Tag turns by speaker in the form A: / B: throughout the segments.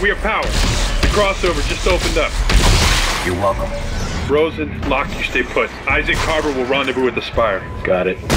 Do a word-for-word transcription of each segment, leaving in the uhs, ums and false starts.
A: We have power. The crossover just opened up.
B: You're welcome.
A: Rosen, Locke, you stay put. Isaac Carver will rendezvous at the Spire.
B: Got it.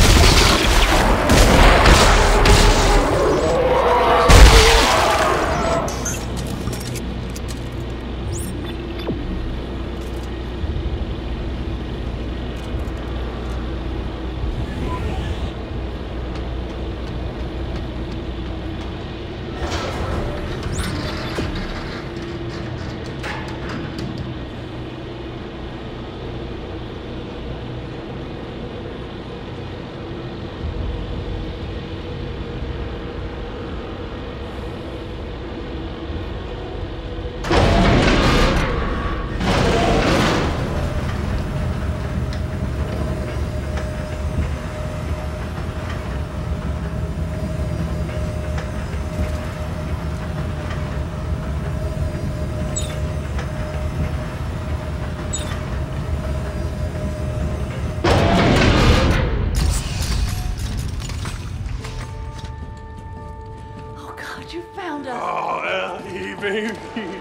C: You found us.
A: Oh, Ellie, baby.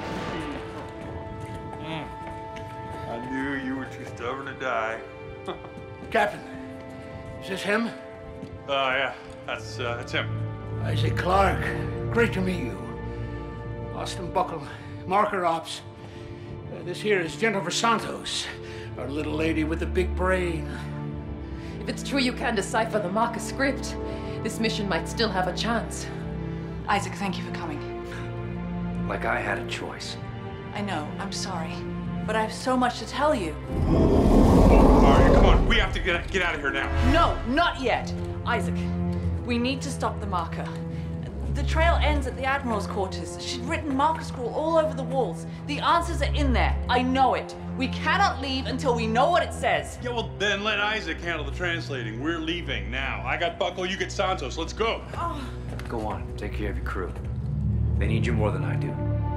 A: Mm. I knew you were too stubborn to die.
D: Captain, is this him?
A: Oh, uh, yeah, that's, uh, that's him.
D: Isaac Clarke, great to meet you. Austin Buckle, Marker Ops. Uh, this here is Jennifer Santos, our little lady with the big brain.
C: If it's true you can decipher the Marker script, this mission might still have a chance.
E: Isaac, thank you for coming.
B: Like I had a choice.
E: I know, I'm sorry. But I have so much to tell you.
A: Oh, all right, come on. We have to get, get out of here now.
E: No, not yet. Isaac, we need to stop the Marker. The trail ends at the Admiral's quarters. She'd written Marker scroll all over the walls. The answers are in there. I know it. We cannot leave until we know what it says.
A: Yeah, well, then let Isaac handle the translating. We're leaving now. I got Buckle, you get Santos. Let's go.
E: Oh.
B: Go on, take care of your crew. They need you more than I do.